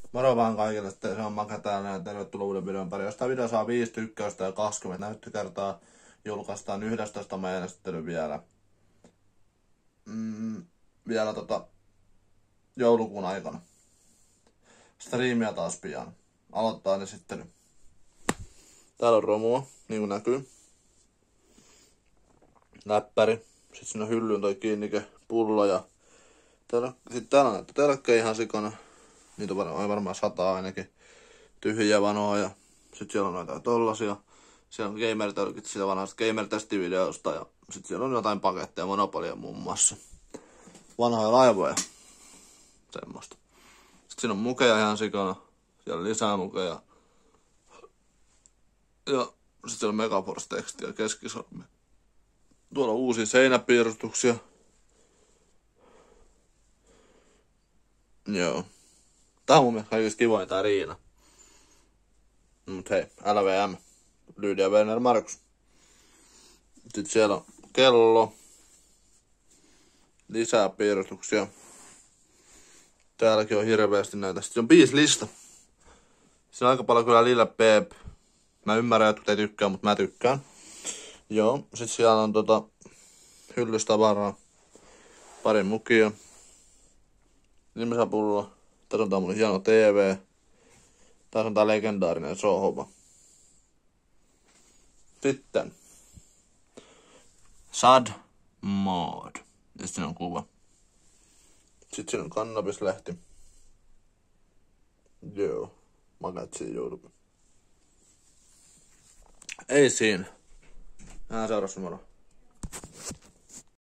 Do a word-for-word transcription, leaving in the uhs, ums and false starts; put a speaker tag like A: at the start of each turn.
A: Moro vaan kaikille, että se on Maka täällä ja tervetuloa uuden videon pariin. Jos tää video saa viisi tykkäystä ja kaksikymmentä näyttökertaa, julkaistaan yhdestoista meidän esittely vielä. Mm, vielä tota joulukuun aikana. Striimiä taas pian. Aloittaa esittely. Täällä on romua, niin kuin näkyy. Läppäri. Sitten siinä on hyllyyn toi kiinnike, pullo ja täällä, sit täällä on näitä telkkejä ihan sikana. Niitä on varmaan sata ainakin. Tyhjiä vanoa ja sit siellä on noita tollasia. Siellä on gamer-tölkit siitä vanhasta gamer-testivideosta ja sit siellä on jotain paketteja, Monopolia muun muassa. Vanhoja laivoja. Semmosta. Sitten siinä on mukeja ihan sikana. Siellä on lisää mukeja. Ja sit siellä on Megaforce-tekstiä ja keskisormi. Tuolla on uusia seinäpiirustuksia. Joo. Tää on mun mielestä kaikista kivoin tää Riina. Mut hei, L V M. Lydia Werner Markus. Sitten siellä on kello. Lisää piirustuksia. Täälläkin on hirveästi näitä. Sitten on biislista. Siinä on aika paljon kyllä Lil Peep. Mä ymmärrän, että ei tykkää, mutta mä tykkään. Joo, sit siellä on tota hyllystavaraa. Pari mukia. Nimesapullo. Tässä on tää mun hieno T V. Tässä on tää legendaarinen sohva. Sitten. Sad Mod. Ja sitten on kuva. Sitten siinä on kannabislehti. Joo. Magatsiin joudumme. Ei siinä. Nähdään seuraavassa moro.